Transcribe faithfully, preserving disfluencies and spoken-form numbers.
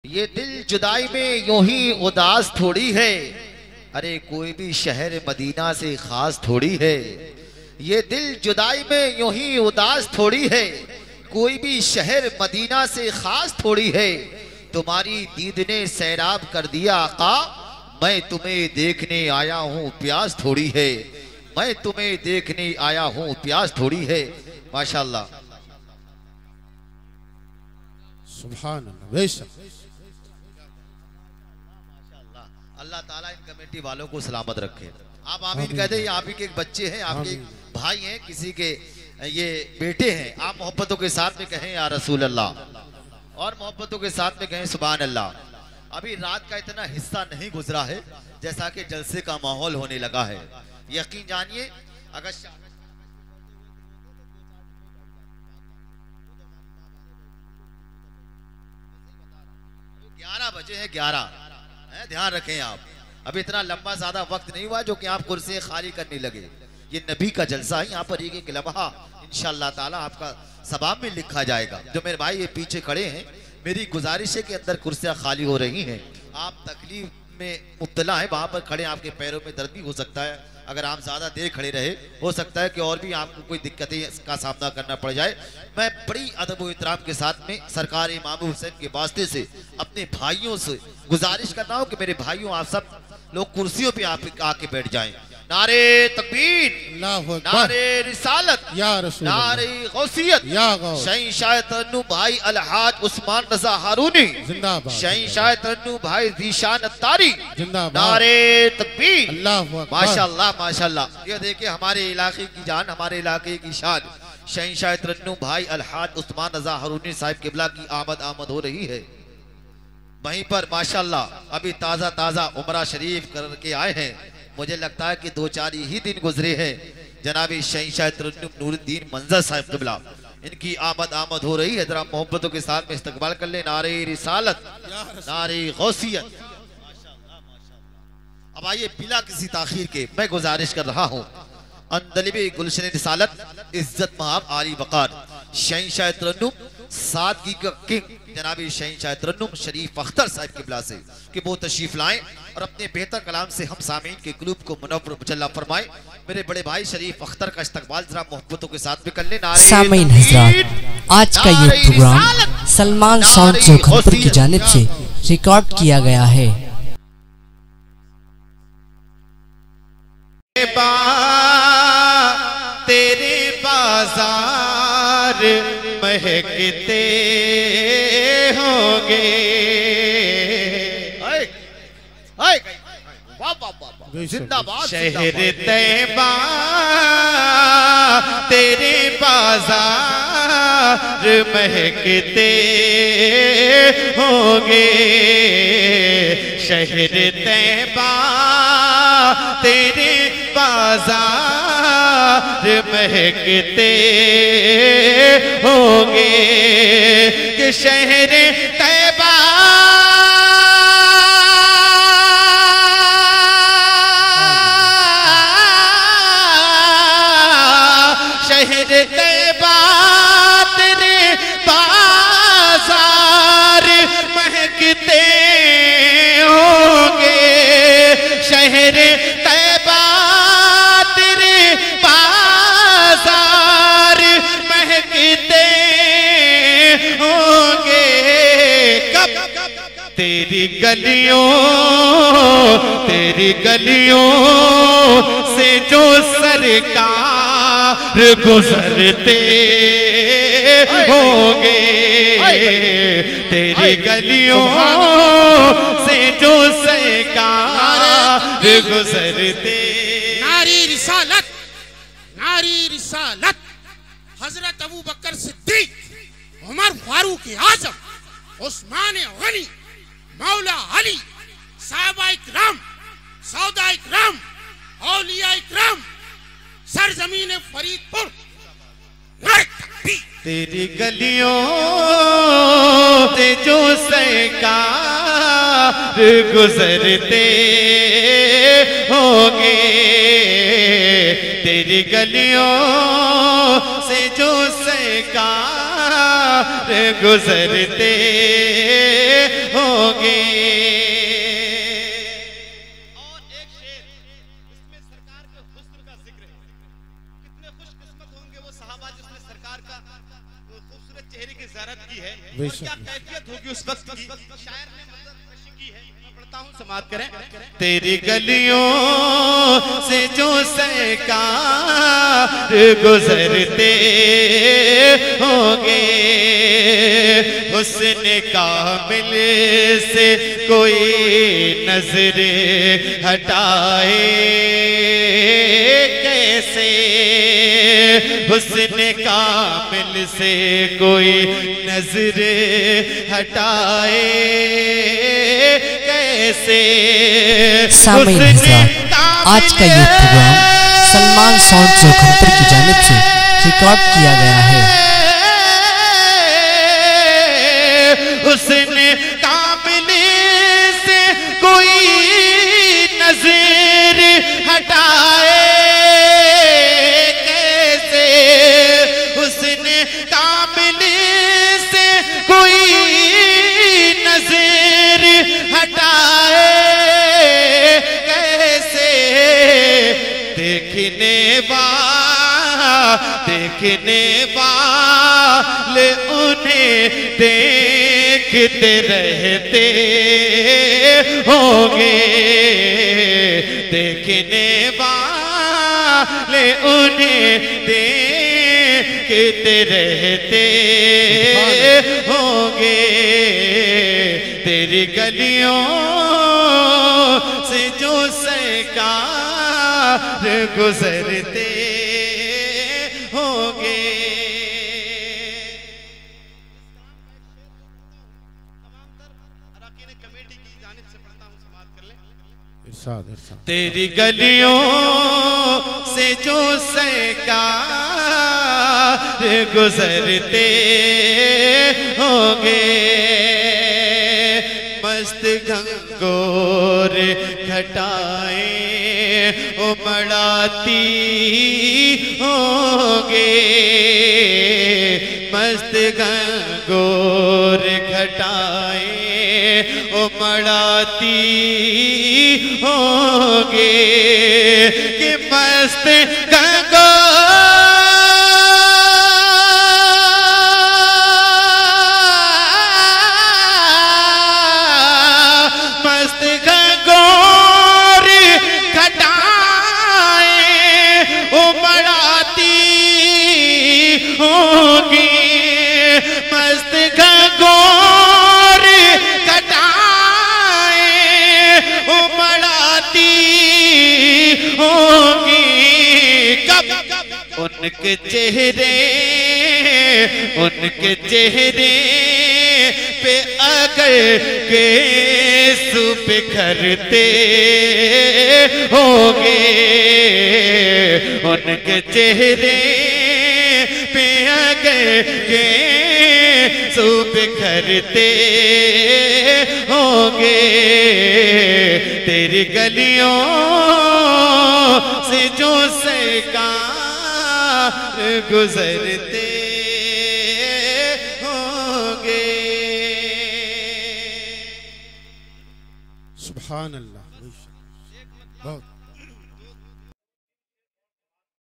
ये दिल जुदाई में यूं ही उदास थोड़ी है, अरे कोई भी शहर मदीना से खास थोड़ी है। ये दिल जुदाई में यूं ही उदास थोड़ी है, कोई भी शहर मदीना से खास थोड़ी है। तुम्हारी दीद ने सैराब कर दिया आका, मैं तुम्हें देखने आया हूँ प्यास थोड़ी है। मैं तुम्हें देखने आया हूँ प्यास थोड़ी है। माशाल्लाह, सुभान अल्लाह। अल्लाह ताला इन कमेटी वालों को सलामत रखे। आप आमीन कह दे। आप ही के एक बच्चे हैं, आपके भाई हैं, किसी के ये बेटे हैं। आप मोहब्बतों के साथ में कहें या रसूल अल्लाह, और मोहब्बतों के साथ में कहें सुभान अल्लाह। अभी रात का इतना हिस्सा नहीं गुजरा है जैसा कि जलसे का माहौल होने लगा है। यकीन जानिए, अगर ग्यारह बजे हैं, ग्यारह, ध्यान रखें आप। अभी इतना लंबा ज्यादा वक्त नहीं हुआ जो कि आप कुर्सी खाली करने लगे। ये नबी का जलसा है, यहाँ पर एक एक लम्हा इंशाअल्लाह ताला आपका सवाब में लिखा जाएगा। जो मेरे भाई ये पीछे खड़े हैं, मेरी गुजारिश है कि अंदर कुर्सियां खाली हो रही हैं। आप तकलीफ में मुब्तला है, वहां पर खड़े आपके पैरों में दर्द भी हो सकता है। अगर आप ज्यादा देर खड़े रहे, हो सकता है कि और भी आपको कोई दिक्कतें का सामना करना पड़ जाए। मैं बड़ी अदब व एहतराम के साथ में सरकार इमाम हुसैन के वास्ते से अपने भाइयों से गुजारिश करता हूँ कि मेरे भाइयों, आप सब लोग कुर्सियों पे आप आके बैठ जाएं। नारे तकबीर, नारे रिसालत, नारे गौसियत, शहंशाह तरन्नुम भाई अलहाज उस्मान रजा हारूनी, शहंशाह तरन्नुम भाई ज़ीशान अत्तारी, नारे तकबीर। माशाल्लाह माशाल्लाह। ये देखिए हमारे इलाके की जान, हमारे इलाके की शान, शहंशाह तरन्नुम भाई अलहाज उस्मान रजा हारूनी साहिब किबला की आमद आमद हो रही है। वहीं पर माशाल्लाह अभी ताज़ा ताज़ा उमरा शरीफ करके आए हैं। मुझे लगता है कि दो चार ही दिन गुजरे हैं। जनाबी शहंशाह तरन्नुम नूरुद्दीन मंजर साहिब किबला, इनकी आमद आमद हो रही है। जरा मोहब्बतों के साथ में इस्तकबाल कर ले। नारे रिसालत, नारे गौसियत। अब आइए बिला किसी ताखीर के मैं गुजारिश कर रहा हूँ, अंदलिबे गुलशन रिसालत इज्जत महाब आली वकार शहंशाह तरन्नुम सादगी का किंग जनाबी शहंशाह तरन्नुम शरीफ अख्तर साहिब किबला से कि वो तशरीफ लाएं और अपने बेहतर कलाम से हम सामीन के कुलूब को मुनव्वर मुजल्ला फरमाएं। मेरे बड़े भाई शरीफ अख्तर का इस्तकबाल जरा मोहब्बतों के साथ में कर ले। सामीन हज़रात, आज का ये प्रोग्राम सलमान साउंड जोखमपुर की जानिब से रिकॉर्ड किया गया है। तेरे बाजार महकते होंगे, जिंदाबाद। शहर तैबा तेरे बाजार महकते होंगे, शहर तैबा तेरे बाजार महकते होंगे, कि शहर तैबा शहर तैबा तेरे बाजार महकते होंगे, शहर तैबा तेरे बाजार महकते होंगे। कब तेरी गलियों तेरी गलियों से जो सरकार गुजरते होंगे, तेरी गलियों से जो सरकार गुजरते। नारी रिसालत, नारी रिसालत। हजरत अबू बकर सिद्दीक, उमर फारूक आजम, उस्मान गनी, मौला अली, साहबा इकराम, सौदा इकराम, औलिया इकराम, सरजमीन फरीदपुर। तेरी गलियों से जो सरकार गुजरते होंगे, तेरी गलियों से जो सरकार गुजरते होंगे, और बेशक। क्या कैफियत होगी उस वक्त की। शायर ने मंजर की है, मैं पढ़ता हूं, समाप्त करें। तेरी गलियों से जो सरकार गुजरते होंगे, हुस्न कामिल से कोई नजर हटाए कैसे, हुस्न कामिल से कोई नजर हटाए कैसे। सामईन हज़रात, आज का ये प्रोग्राम सलमान साउंड जोखमपुर की जानिब से रिकॉर्ड किया गया है। उसने काबिल से कोई नजर हटाए कैसे, उसने काबिल से कोई नजर हटाए कैसे। देखने बा देखने वाले उन्हें देखते रहते होंगे, देखने वाले उन्हें देखते रहते होंगे। तेरी गलियों से जो सरकार गुजरते होंगे। कमेटी की जानिब से पढ़ता हूं, समाप्त कर लें। इरशाद इरशाद। तेरी गलियों से जो सरकार गुजरते होंगे, मस्त घंगोर घटाएं उमड़ाती होंगे, मस्त घंगोर घटाएं उमड़ाती होंगे कि मस्त घंगोर मस्त घंगोर घटाएं उमड़ाती होंगी, मस्त घंगोर घटाएं उमड़ाती होंगी। कब उनके चेहरे उनके चेहरे पे अगर के बिखरते होंगे, उनके चेहरे पे अगर के बिखरते होंगे। तेरी गलियों से जो सरकार गुजरते होंगे। सुभान अल्लाह। बहुत